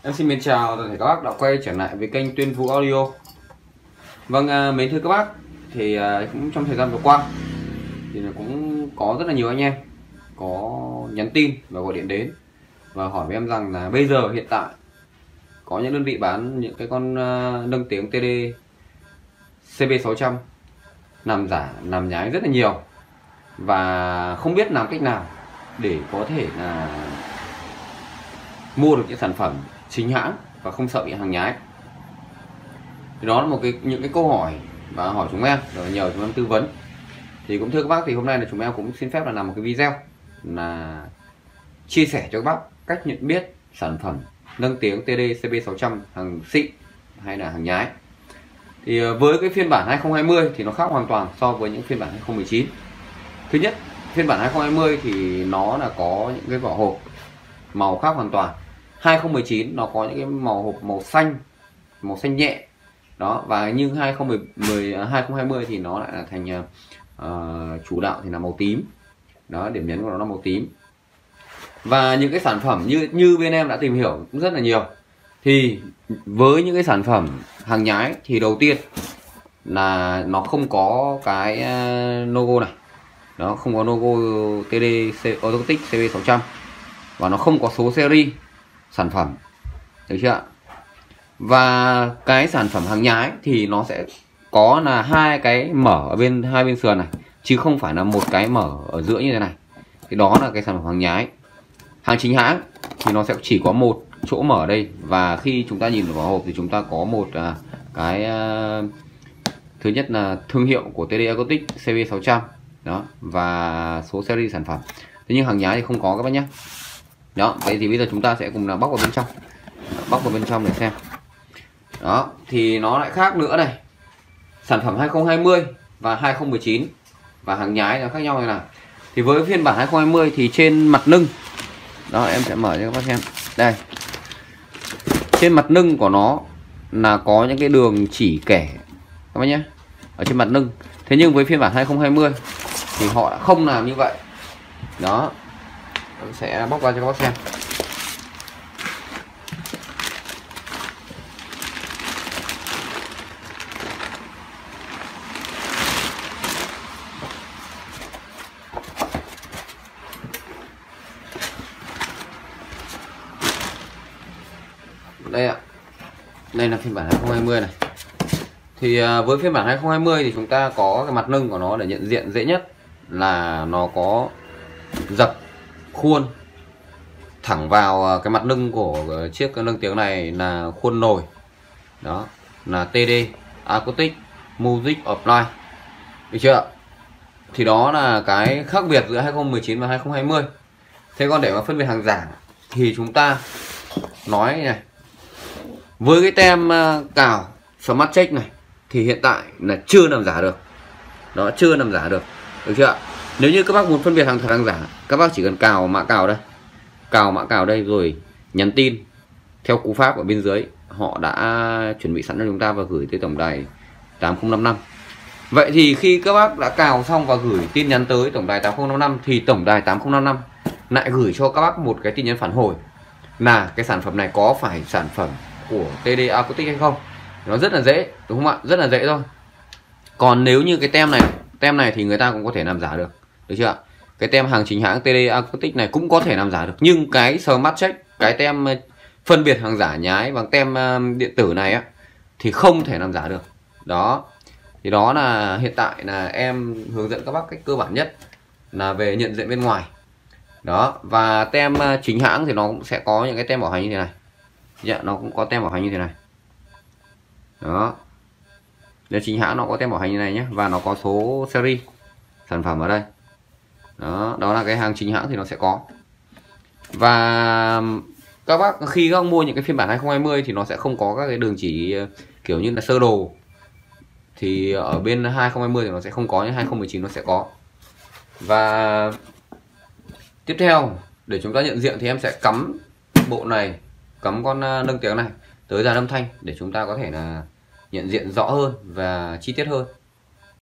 Em xin mến chào toàn thể các bác đã quay trở lại với kênh Tuyên Vũ Audio. Vâng, mến thưa các bác, thì cũng trong thời gian vừa qua thì cũng có rất là nhiều anh em có nhắn tin và gọi điện đến và hỏi với em rằng là bây giờ hiện tại có những đơn vị bán những cái con nâng tiếng TD CB600 làm giả, làm nhái rất là nhiều và không biết làm cách nào để có thể là mua được những sản phẩm chính hãng và không sợ bị hàng nhái. Thì đó là những cái câu hỏi và hỏi chúng em rồi nhờ chúng em tư vấn. Thì cũng thưa các bác, thì hôm nay là chúng em cũng xin phép là làm một cái video là chia sẻ cho các bác cách nhận biết sản phẩm nâng tiếng TD CB600 hàng xịn hay là hàng nhái. Thì với cái phiên bản 2020 thì nó khác hoàn toàn so với những phiên bản 2019. Thứ nhất, phiên bản 2020 thì nó là có những cái vỏ hộp màu khác hoàn toàn. 2019 nó có những cái màu hộp màu xanh nhẹ đó, và nhưng 2020 thì nó lại là thành chủ đạo thì là màu tím đó, điểm nhấn của nó là màu tím. Và những cái sản phẩm như bên em đã tìm hiểu cũng rất là nhiều. Thì với những cái sản phẩm hàng nhái thì đầu tiên là nó không có cái logo này, nó không có logo TD Autotech CB600 và nó không có số series sản phẩm, được chưa ạ? Và cái sản phẩm hàng nhái thì nó sẽ có là hai cái mở ở hai bên sườn này, chứ không phải là một cái mở ở giữa như thế này. Thì đó là cái sản phẩm hàng nhái. Hàng chính hãng thì nó sẽ chỉ có một chỗ mở ở đây, và khi chúng ta nhìn vào hộp thì chúng ta có một cái thứ nhất là thương hiệu của TD Autotech CB600 đó và số series sản phẩm. Thế nhưng hàng nhái thì không có các bác nhé. Đó, vậy thì bây giờ chúng ta sẽ cùng là bóc vào bên trong. Bóc vào bên trong để xem. Đó, thì nó lại khác nữa này. Sản phẩm 2020 và 2019 và hàng nhái nó khác nhau như nào. Thì với phiên bản 2020 thì trên mặt nưng, đó em sẽ mở cho các bác xem. Đây. Trên mặt nưng của nó là có những cái đường chỉ kẻ các bác nhé, ở trên mặt nưng. Thế nhưng với phiên bản 2020 thì họ đã không làm như vậy. Đó. Em sẽ bóc ra cho các bác xem. Đây ạ. Đây là phiên bản 2020 này. Thì với phiên bản 2020 thì chúng ta có cái mặt nưng của nó để nhận diện dễ nhất là nó có dập khuôn thẳng vào cái mặt nưng của chiếc nâng tiếng này là khuôn nồi. Đó là TD Acoustic Music Apply, được chưa? Thì đó là cái khác biệt giữa 2019 và 2020. Thế còn để mà phân biệt hàng giả thì chúng ta nói này, với cái tem cào Smart Check này thì hiện tại là chưa làm giả được. Đó, chưa làm giả được, được chưa ạ? Nếu như các bác muốn phân biệt hàng thật hàng giả, các bác chỉ cần cào mã cào đây, cào mã cào đây rồi nhắn tin theo cú pháp ở bên dưới, họ đã chuẩn bị sẵn cho chúng ta và gửi tới tổng đài 8055. Vậy thì khi các bác đã cào xong và gửi tin nhắn tới tổng đài 8055 thì tổng đài 8055 lại gửi cho các bác một cái tin nhắn phản hồi là cái sản phẩm này có phải sản phẩm của TD Acoustic hay không. Nó rất là dễ, đúng không ạ? Rất là dễ thôi. Còn nếu như cái tem này thì người ta cũng có thể làm giả được, được chưa ạ? Cái tem hàng chính hãng TD Acoustic này cũng có thể làm giả được, nhưng cái Smart Check, cái tem phân biệt hàng giả nhái bằng tem điện tử này á thì không thể làm giả được. Đó. Thì đó là hiện tại là em hướng dẫn các bác cách cơ bản nhất là về nhận diện bên ngoài. Đó, và tem chính hãng thì nó cũng sẽ có những cái tem bảo hành như thế này. Dạ, nó cũng có tem bảo hành như thế này. Đó. Nếu chính hãng nó có tem bảo hành như này nhé, và nó có số series sản phẩm ở đây. Đó, đó là cái hàng chính hãng thì nó sẽ có. Và các bác khi các bác mua những cái phiên bản 2020 thì nó sẽ không có các cái đường chỉ kiểu như là sơ đồ. Thì ở bên 2020 thì nó sẽ không có, nhưng 2019 nó sẽ có. Và tiếp theo để chúng ta nhận diện thì em sẽ cắm bộ này, cắm con nâng tiếng này tới dàn âm thanh để chúng ta có thể là nhận diện rõ hơn và chi tiết hơn.